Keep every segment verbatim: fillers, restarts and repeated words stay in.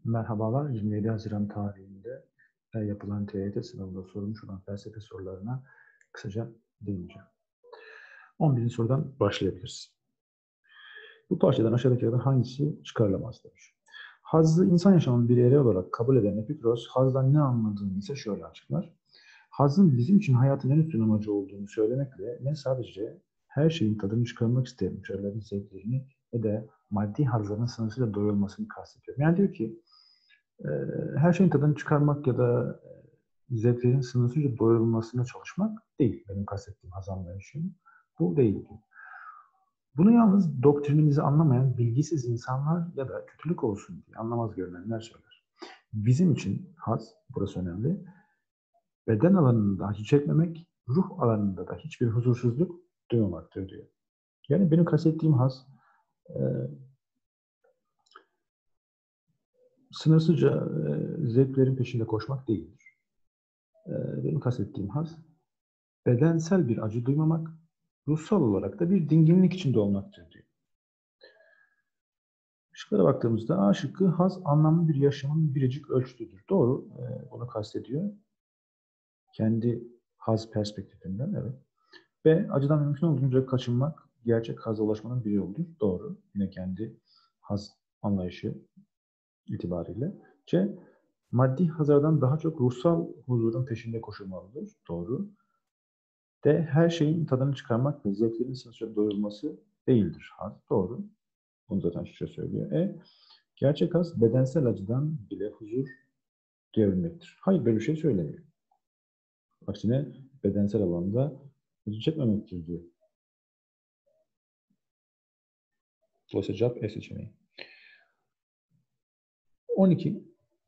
Merhabalar, yirmi yedi Haziran tarihinde e, yapılan T Y T sınavında sorulmuş olan felsefe sorularına kısaca değineceğim. on birinci sorudan başlayabiliriz. Bu parçadan aşağıdakilerden hangisi çıkarılamaz demiş. Hazzı insan yaşamının bir ereği olarak kabul eden Epikuros, hazdan ne anladığını ise şöyle açıklar. Hazın bizim için hayatın en üstün amacı olduğunu söylemekle ne sadece her şeyin tadını çıkarmak isteyen müşterilerin zevklerini ve de maddi hazların sınırsızca doyulmasını kastediyor. Yani diyor ki, Ee, her şeyin tadını çıkarmak ya da e, zevklerin sınırsızca doyurulmasına çalışmak değil benim kastettiğim haz anlayışı. Bu değil. Bunu yalnız doktrinimizi anlamayan bilgisiz insanlar ya da kötülük olsun diye anlamaz görünenler söyler. Bizim için haz, burası önemli, beden alanında acı çekmemek, ruh alanında da hiçbir huzursuzluk duymamaktır diyor. Yani benim kastettiğim haz, e, sınırsızca e, zevklerin peşinde koşmak değildir. E, benim kastettiğim haz, bedensel bir acı duymamak, ruhsal olarak da bir dinginlik içinde olmaktır diyor. Şıklara baktığımızda A şıkkı haz anlamlı bir yaşamın biricik ölçütüdür. Doğru, e, bunu kastediyor. Kendi haz perspektifinden, evet. B, acıdan mümkün olduğunca kaçınmak gerçek haza ulaşmanın bir yoludur. Doğru, yine kendi haz anlayışı itibariyle. C, maddi hazardan daha çok ruhsal huzurun peşinde koşulmalıdır. Doğru. D, her şeyin tadını çıkarmak ve zevklerin sınırsızca doyulması değildir haz. Doğru. Bunu zaten açıkça söylüyor. E, gerçek haz bedensel acıdan bile huzur duyabilmektir. Hayır, böyle bir şey söylemiyor. Aksine bedensel alanda acı çekmemektir diyor. Dolayısıyla cevap E seçeneği. on iki.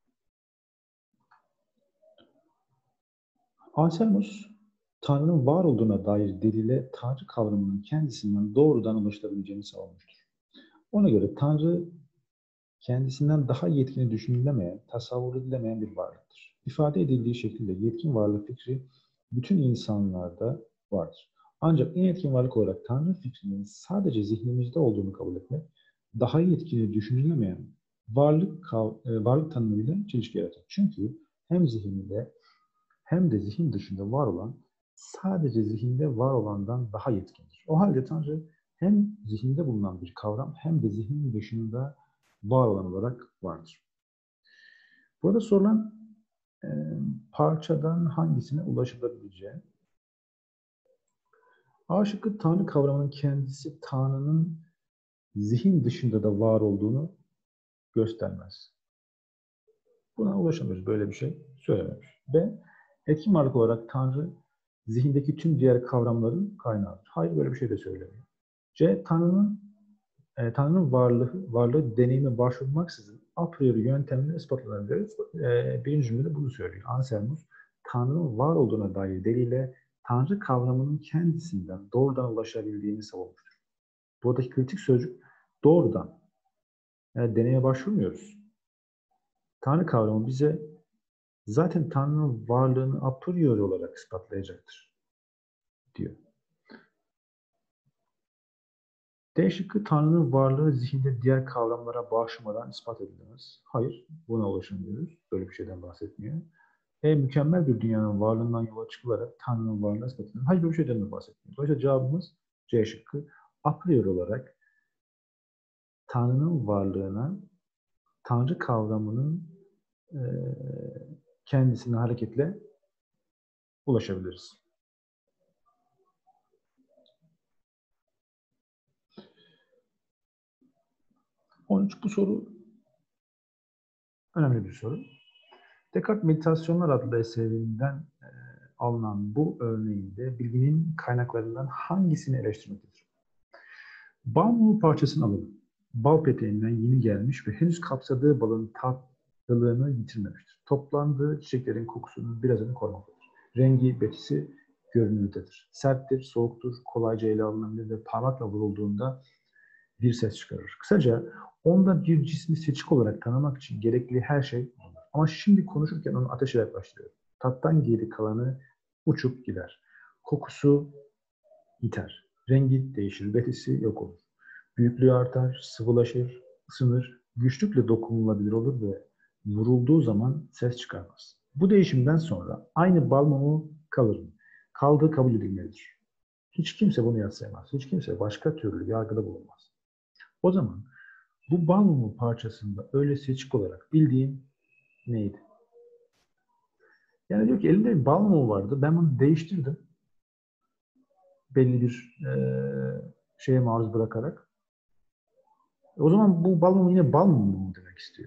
Anselmus, Tanrı'nın var olduğuna dair delile Tanrı kavramının kendisinden doğrudan ulaşılabileceğini savunmuştur. Ona göre Tanrı kendisinden daha yetkini düşünülemeyen, tasavvur edilemeyen bir varlıktır. İfade edildiği şekilde yetkin varlık fikri bütün insanlarda vardır. Ancak en yetkin varlık olarak Tanrı fikrinin sadece zihnimizde olduğunu kabul etmek, daha yetkini düşünülemeyen varlık, varlık tanımıyla çelişki yaratır. Çünkü hem zihinde hem de zihin dışında var olan, sadece zihinde var olandan daha yetkindir. O halde Tanrı hem zihinde bulunan bir kavram hem de zihnin dışında var olan olarak vardır. Burada sorulan e, parçadan hangisine ulaşılabileceği. A şıkkı Tanrı kavramının kendisi Tanrı'nın zihin dışında da var olduğunu göstermez. Buna ulaşamıyoruz. Böyle bir şey söylememiş. B, etkin varlık olarak Tanrı zihindeki tüm diğer kavramların kaynağıdır. Hayır, böyle bir şey de söylemiyor. C, Tanrı'nın e, Tanrı'nın varlığı, varlığı deneyime başvurmaksızın a priori yöntemle ispatlanabilir. E, birinci cümlede bunu söylüyor. Anselmus, Tanrı'nın var olduğuna dair delile Tanrı kavramının kendisinden doğrudan ulaşabildiğini savunmuştur. Buradaki kritik sözcük doğrudan. Yani deneye başvurmuyoruz. Tanrı kavramı bize zaten Tanrı'nın varlığını a priori olarak ispatlayacaktır diyor. D şıkkı Tanrı'nın varlığı zihinde diğer kavramlara başvurmadan ispat edilemez. Hayır, buna ulaşamıyoruz. Böyle bir şeyden bahsetmiyor. E, mükemmel bir dünyanın varlığından yola çıkılarak Tanrı'nın varlığına ispat edilemez. Hayır, böyle bir şeyden de bahsetmiyor. Dolayısıyla cevabımız C şıkkı. A priori olarak Tanrı'nın varlığına, Tanrı kavramının e, kendisine hareketle ulaşabiliriz. on üç, bu soru önemli bir soru. Descartes Meditasyonlar adlı eserinden e, alınan bu örneğinde bilginin kaynaklarından hangisini eleştirmektedir? Bal mumu parçasını alalım. Bal peteğinden yeni gelmiş ve henüz kapsadığı balın tatlılığını yitirmemiştir. Toplandığı çiçeklerin kokusunun birazını korumaktadır. Rengi, betisi görünürdedir. Serttir, soğuktur, kolayca ele alınabilir ve parmakla vurulduğunda bir ses çıkarır. Kısaca onda bir cismi seçik olarak tanımak için gerekli her şey olur. Ama şimdi konuşurken onu ateşe yaklaştırıyor. Tattan geri kalanı uçup gider. Kokusu biter. Rengi değişir, betisi yok olur. Büyüklüğü artar, sıvılaşır, ısınır, güçlükle dokunulabilir olur ve vurulduğu zaman ses çıkarmaz. Bu değişimden sonra aynı bal mumu kalır mı? Kaldığı kabul edilmelidir. Hiç kimse bunu yadsayamaz. Hiç kimse başka türlü yargıda bulunmaz. O zaman bu bal mumu parçasında öyle seçik olarak bildiğim neydi? Yani diyor ki elinde bir bal mumu vardı. Ben bunu değiştirdim. Belli bir e, şeye maruz bırakarak. O zaman bu bal mumu yine bal mumu mu demek istiyor?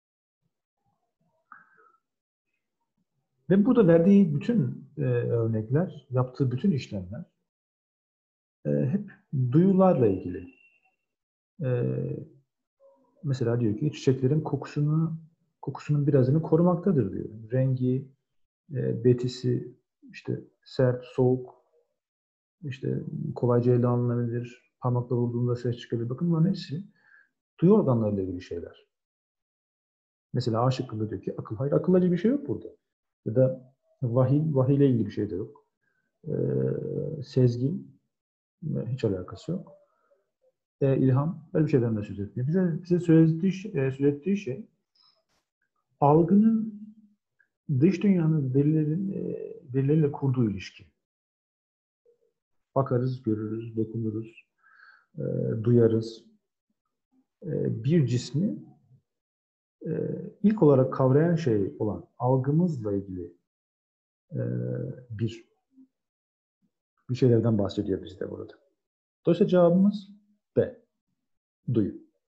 Ve burada verdiği bütün e, örnekler, yaptığı bütün işlemler e, hep duyularla ilgili. E, mesela diyor ki çiçeklerin kokusunu kokusunun birazını korumaktadır diyor. Rengi, e, betisi, işte sert, soğuk, işte kolayca ele alınabilir, parmakla vurduğunda ses çıkabilir. Bakın bunların hepsi duyu organlarıyla ilgili şeyler. Mesela A şıkkında diyor ki akıl. Hayır, akıllıca bir şey yok burada. Ya da vahiy, vahiy ile ilgili bir şey de yok. E, sezgi, hiç alakası yok. E, ilham, böyle bir şeyden de söz etmiyor. Bize, bize söylediği, e, söylediği şey algının dış dünyanın verilerin, e, verileriyle kurduğu ilişki. Bakarız, görürüz, dokunuruz, e, duyarız. E, bir cismi e, ilk olarak kavrayan şey olan algımızla ilgili e, bir bir şeylerden bahsediyor bizde burada. Dolayısıyla cevabımız B. Duyu.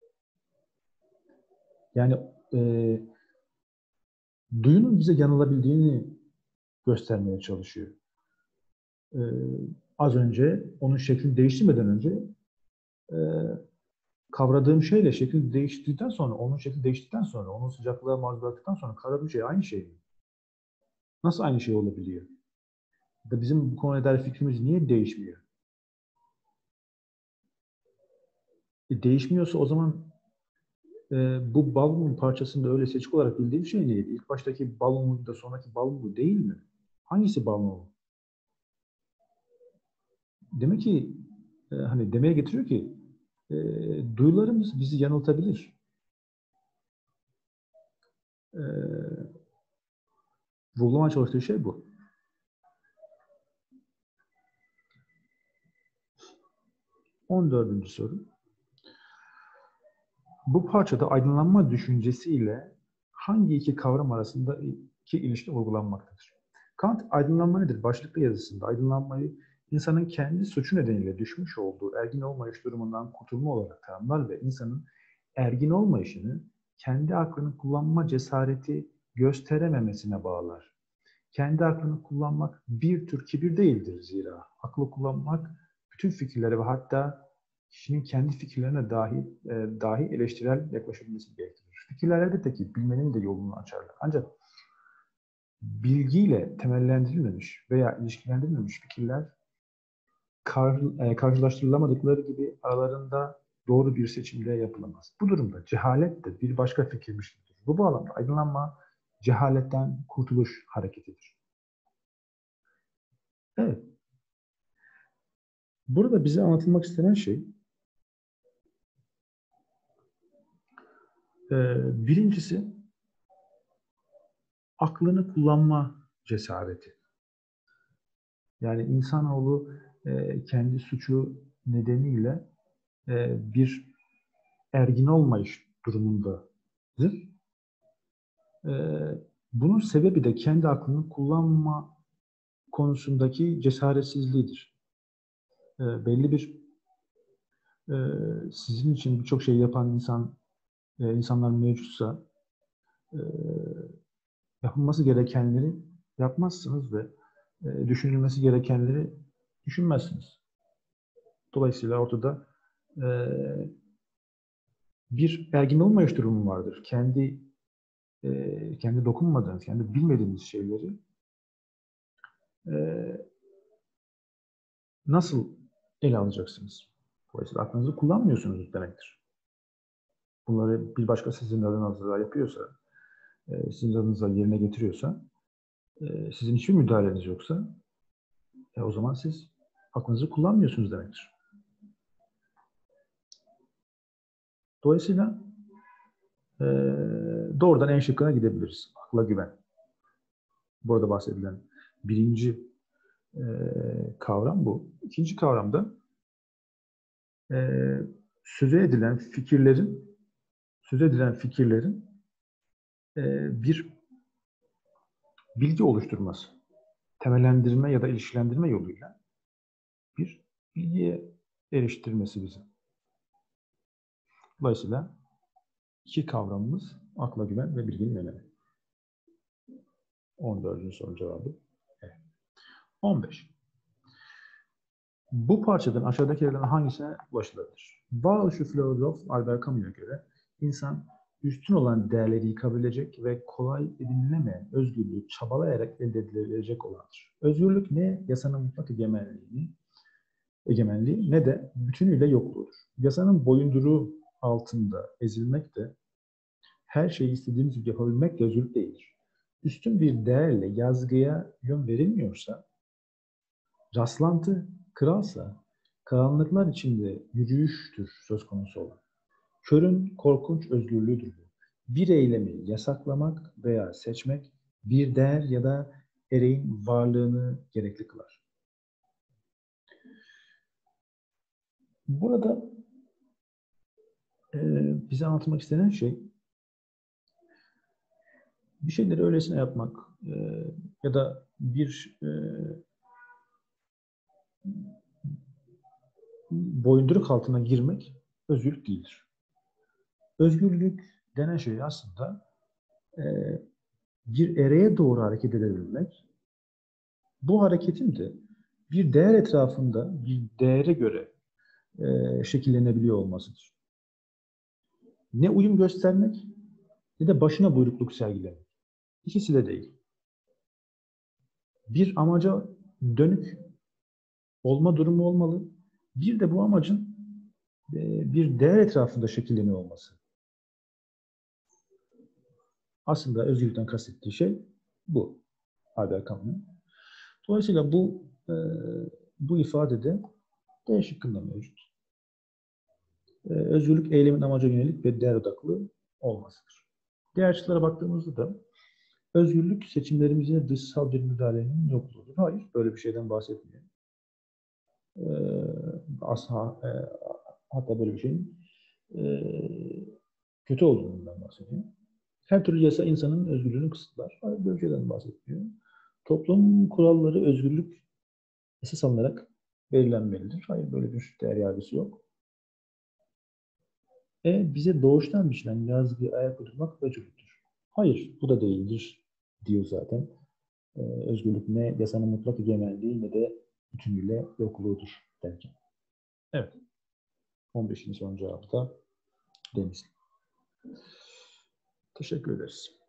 Yani e, duyunun bize yanılabildiğini göstermeye çalışıyor. E, az önce onun şeklini değiştirmeden önce e, kavradığım şeyle şekil değiştirdikten sonra, onun şekli değiştirdikten sonra, onun sıcaklığa maruz bıraktıktan sonra kavradığım şey aynı şey mi? Nasıl aynı şey olabiliyor? Da bizim bu konuya dair fikrimiz niye değişmiyor? E, değişmiyorsa o zaman e, bu bal mumu parçasında öyle seçik olarak bildiğim şey neydi? İlk baştaki bal mumu da sonraki bal mumu değil mi? Hangisi bal mumu? Demek ki e, hani demeye getiriyor ki e, duyularımız bizi yanıltabilir. E, vurgulamaya çalıştığı şey bu. on dördüncü soru. Bu parçada aydınlanma düşüncesiyle hangi iki kavram arasındaki ilişki vurgulanmaktadır? Kant aydınlanma nedir? Başlıklı yazısında aydınlanmayı insanın kendi suçu nedeniyle düşmüş olduğu ergin olmayış durumundan kurtulma olarak tanımlar ve insanın ergin olmayışını kendi aklını kullanma cesareti gösterememesine bağlar. Kendi aklını kullanmak bir tür kibir değildir zira. Aklı kullanmak bütün fikirlere ve hatta kişinin kendi fikirlerine dahi, e, dahi eleştirel yaklaşabilmesi gerektirir. Fikirler elbette ki bilmenin de yolunu açarlar. Ancak bilgiyle temellendirilmemiş veya ilişkilendirilmemiş fikirler kar, e, karşılaştırılamadıkları gibi aralarında doğru bir seçimle yapılamaz. Bu durumda cehalet de bir başka fikirmiş gibidir. Bu bağlamda aydınlanma cehaletten kurtuluş hareketidir. Evet. Burada bize anlatılmak istenen şey e, birincisi aklını kullanma cesareti. Yani insanoğlu e, kendi suçu nedeniyle e, bir ergin olmayış durumundadır. E, bunun sebebi de kendi aklını kullanma konusundaki cesaretsizliğidir. E, belli bir e, sizin için birçok şey yapan insan e, insanlar mevcutsa e, yapılması gerekenleri yapmazsınız ve e, düşünülmesi gerekenleri düşünmezsiniz. Dolayısıyla ortada e, bir ergin olmayış durumu vardır. Kendi e, kendi dokunmadığınız, kendi bilmediğiniz şeyleri e, nasıl ele alacaksınız? Dolayısıyla aklınızı kullanmıyorsunuz demektir. Bunları bir başka sizin adınıza yapıyorsa, e, sizin adınıza yerine getiriyorsa, e, sizin hiçbir müdahaleniz yoksa, e, o zaman siz aklınızı kullanmıyorsunuz demektir. Dolayısıyla e, doğrudan en şıkkına gidebiliriz. Akla güven. Burada bahsedilen birinci e, kavram bu. İkinci kavramda e, söze edilen fikirlerin söze edilen fikirlerin e, bir bilgi oluşturması, temellendirme ya da ilişkilendirme yoluyla bir bilgiye eriştirmesi bizi. Dolayısıyla iki kavramımız akla güven ve bilginin önemi. on dördüncü sorunun cevabı. Evet. on beş. Bu parçadan aşağıdakilerden hangisine ulaşılabilir? Varoluşçu filozof Albert Camus'a göre insan üstün olan değerleri yıkabilecek ve kolay edinilemeyen özgürlüğü çabalayarak elde edilebilecek olandır. Özgürlük ne yasanın mutlak egemenliğini, egemenliği ne de bütünüyle yokluğudur. Yasanın boyunduruğu altında ezilmek de her şeyi istediğimiz gibi yapabilmek de özgürlük değildir. Üstün bir değerle yazgıya yön verilmiyorsa, rastlantı kralsa, karanlıklar içinde yürüyüştür söz konusu olan. Körün korkunç özgürlüğüdür bu. Bir eylemi yasaklamak veya seçmek bir değer ya da ereğin varlığını gerekli kılar. Burada e, bize anlatmak istenen şey bir şeyleri öylesine yapmak e, ya da bir e, boyunduruk altına girmek özgürlük değildir. Özgürlük denen şey aslında e, bir ereğe doğru hareket edebilmek, bu hareketin de bir değer etrafında bir değere göre e, şekillenebiliyor olmasıdır. Ne uyum göstermek ne de başına buyrukluk sergilemek. İkisi de değil. Bir amaca dönük olma durumu olmalı. Bir de bu amacın e, bir değer etrafında şekilleniyor olması. Aslında özgürlükten kastettiği şey bu. Albert Camus'un. Dolayısıyla bu e, bu ifadede D şıkkında mevcut. E, özgürlük eylemin amaca yönelik ve değer odaklı olmasıdır. Diğer şıklara baktığımızda da özgürlük seçimlerimize dışsal bir müdahalenin yokluğudur. Hayır, böyle bir şeyden bahsetmiyor. E, asla, e, hatta böyle bir şeyin e, kötü olduğundan bahsediyor. Her türlü yasa insanın özgürlüğünü kısıtlar. Hayır, böyle bir şeyden bahsetmiyor. Toplum kuralları özgürlük esas alınarak belirlenmelidir. Hayır, böyle bir değer yargısı yok. E bize doğuştan biçilen yazgıya ayak uydurmak özgürlüktür. Hayır, bu da değildir diyor zaten. Ee, özgürlük ne yasanın mutlak egemenliği ne de bütünüyle yokluğudur derken. Evet. on beşinci sorunun cevabı da Deniz. Teşekkür ederiz.